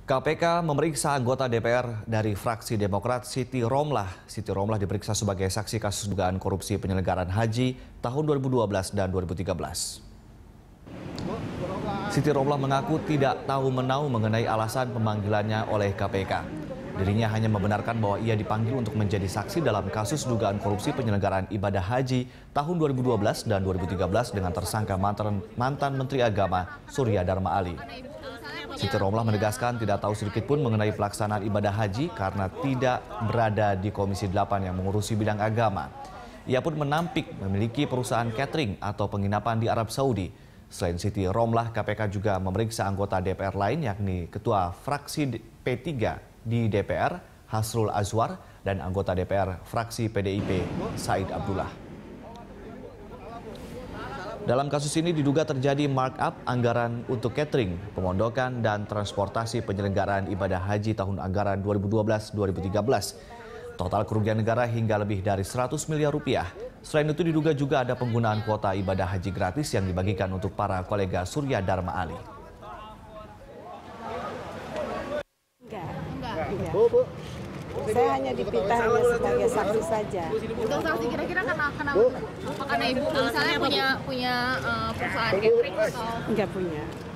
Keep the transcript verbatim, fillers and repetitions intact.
K P K memeriksa anggota D P R dari fraksi Demokrat Siti Romlah. Siti Romlah diperiksa sebagai saksi kasus dugaan korupsi penyelenggaraan haji tahun dua ribu dua belas dan dua ribu tiga belas. Siti Romlah mengaku tidak tahu menau mengenai alasan pemanggilannya oleh K P K. Dirinya hanya membenarkan bahwa ia dipanggil untuk menjadi saksi dalam kasus dugaan korupsi penyelenggaraan ibadah haji tahun dua ribu dua belas dan dua ribu tiga belas dengan tersangka mantan, mantan Menteri Agama Surya Dharma Ali. Siti Romlah menegaskan tidak tahu sedikit pun mengenai pelaksanaan ibadah haji karena tidak berada di Komisi delapan yang mengurusi bidang agama. Ia pun menampik memiliki perusahaan catering atau penginapan di Arab Saudi. Selain Siti Romlah, K P K juga memeriksa anggota D P R lain yakni Ketua Fraksi P tiga di D P R, Hasrul Azwar, dan anggota D P R Fraksi P D I P, Said Abdullah. Dalam kasus ini diduga terjadi markup anggaran untuk catering, pemondokan, dan transportasi penyelenggaraan ibadah haji tahun anggaran dua ribu dua belas dua ribu tiga belas. Total kerugian negara hingga lebih dari seratus miliar rupiah. Selain itu diduga juga ada penggunaan kuota ibadah haji gratis yang dibagikan untuk para kolega Surya Dharma Ali. Enggak, enggak. Bu, bu. Saya hanya dipinta hanya sebagai saksi saja. Untuk saksi kira-kira kenapa? Kenapa? Apa karena ibu misalnya punya punya uh, perusahaan catering atau? Enggak punya.